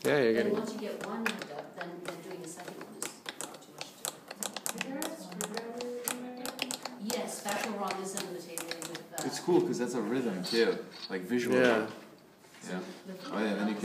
Yeah, you're And getting. once you get one hooked up, then doing the second one is not too much to do. Yes, spatula rod is under the table with. It's cool because that's a rhythm too, like visually. Yeah. Yeah. Oh yeah, then you can